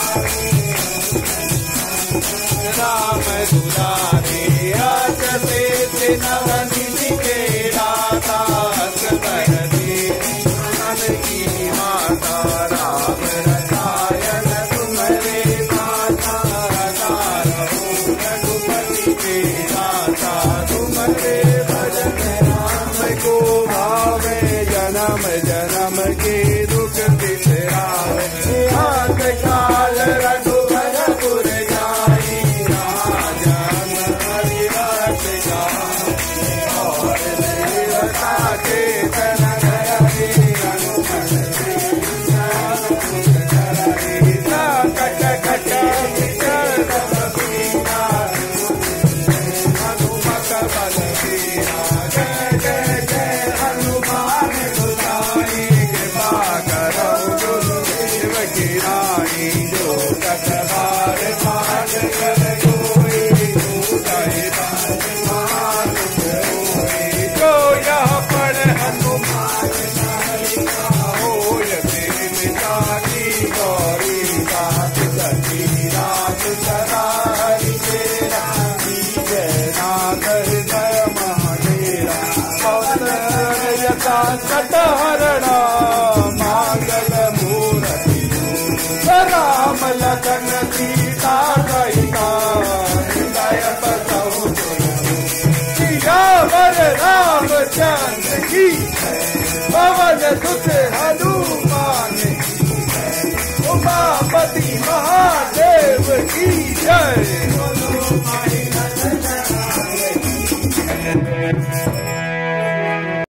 राम दुलारे आचते नवनी के दाता कर दे मन की माता राम रसायन तुम्हारे माता रघुपति के दाता तुम्हारे भजन राम को भावे जन्म जन्म के दुख बिसरावे हाथ काल रघुवर जाई राजन हरिवत गाई और देवता के तन धरि अनुपन कट कट हनुमत बल बीरा जय जय जय हनुमान बुलाए कृपा करो गुरुदेव की रानी जो कटवार पाठ कर कोई दूसरे बात मान कोई जो यह पढ़ हनुमान चालीसा होय देवता की गौरी बात सती रात सदा हरि तेरा जय नाथ हृदय महादेरा पवन यथा कटहरणा मांगल मूर्ति राम लखन सीता सहिता हृदय बसहु सियावर रामचंद्र की पवन सुत हनुमान उमापति महादेव की जय।